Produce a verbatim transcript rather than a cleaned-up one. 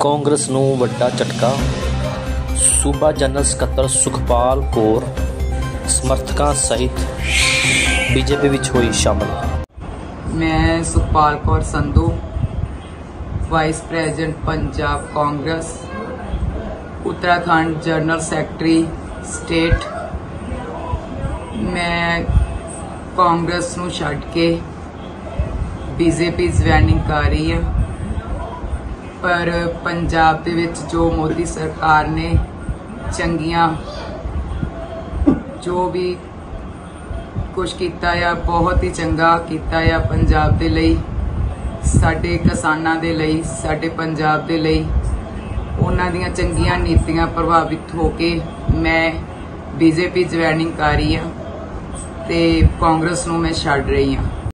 ਕਾਂਗਰਸ ਨੂੰ ਵੱਡਾ ਝਟਕਾ। ਸੂਬਾ ਜਨਰਲ ਸਕੱਤਰ ਸੁਖਪਾਲ ਕੌਰ ਸਮਰਥਕਾਂ ਸਹਿਤ ਬੀਜੇਪੀ ਵਿੱਚ ਹੋਈ ਸ਼ਾਮਲ। मैं Sukhpal Kaur Sandhu, vice president Punjab Congress, Uttarakhand general secretary state. मैं कांग्रेस नूं छड्ड के बीजेपी ज्वाइनिंग कर रही हाँ, पर पंजाब दे विच जो मोदी सरकार ने चंगियां जो भी कुछ किया या बहुत ही चंगा किया या पंजाब दे लई, साडे किसानां दे लई, साडे पंजाब दे लई, उन्हां दीयां चंगियां नीतियां प्रभावित होके मैं बीजेपी ज्वाइनिंग कर रही हाँ ते कांग्रेस नूं मैं छड्ड रही हाँ।